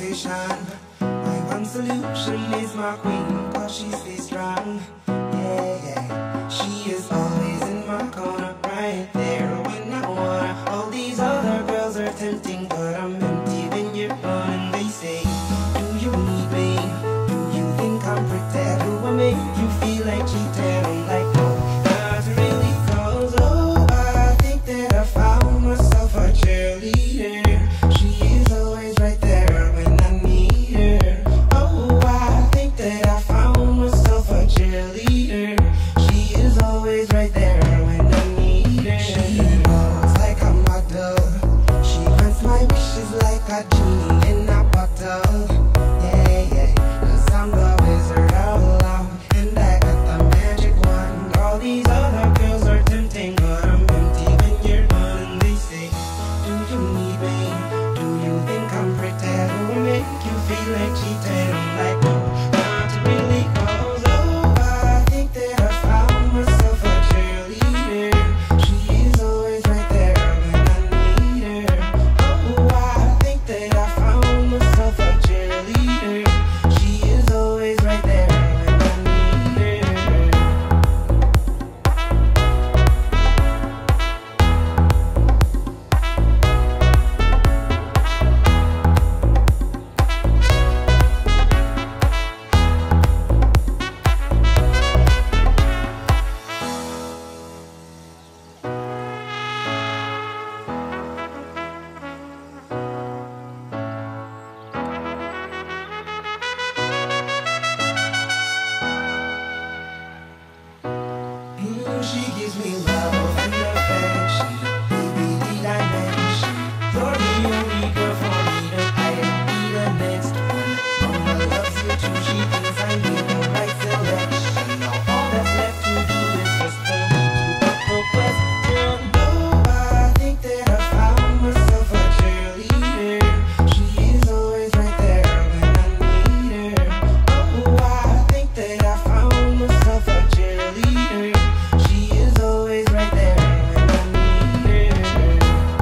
motivation. My one solution is my queen, cause she stays strong. Yeah, yeah. She is always in my corner, right there when I wanna. All these other girls are tempting, but I'm empty when you're gone. And they say, do you need me? Do you think I'm pretend? Do I make you feel like cheating? I'm like, no, not really, cause oh, I think that I found myself a cheerleader. She is always right there when I need her. Oh, I think that I found myself a cheerleader. She is always right there when I need her. She walks like a model. She grants my wishes like a genie in a bottle. Yeah, yeah, cause I'm the wizard of love, and I got the magic wand. All these other girls are tempting, but I'm empty when you're gone. And they say, do you need me? Do you think I'm pretend? Do I make you feel like cheating? I'm like, no, not really, cause oh, I think that I found myself a cheerleader. She is always right there when I need her. Oh, I think that I found myself a cheerleader. She is always right there when I need her. She gives me love and affection. Baby, need I mention? You're the only girl for me to I be the next one. Mama loves you too, she thinks I made the right selection. Now all that's left to do is just for me to put the question. Oh, I think that I found myself a cheerleader. She is always right there when I need her. Oh, I think that I found myself a cheerleader. She is always right there when I need her.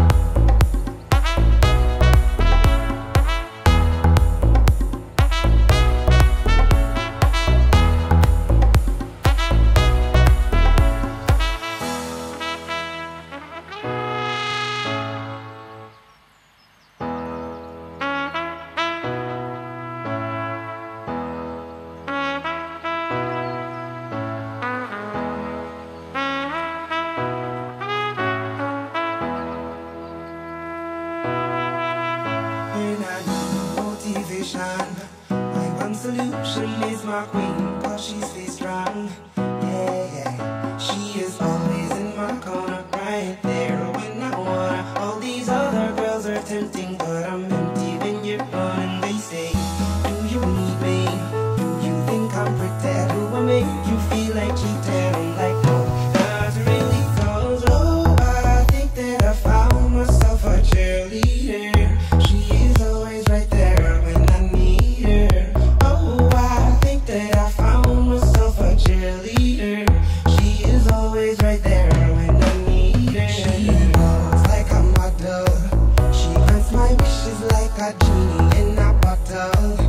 When I need motivation, my one solution is my queen, cause she stays strong. Yeah, yeah. She is always in my corner, right there when I wanna. All these other girls are tempting, but I'm empty when you're gone. And they say, do you need me? Do you think I'm pretend? Do I make you feel like cheating? I'm like, no, not really, cause oh, I think that I found myself a cheerleader. She is always right there when I need her. Oh, I think that I found myself a cheerleader. She is always right there when I need her. She walks like a model. She grants my wishes like a genie in a bottle.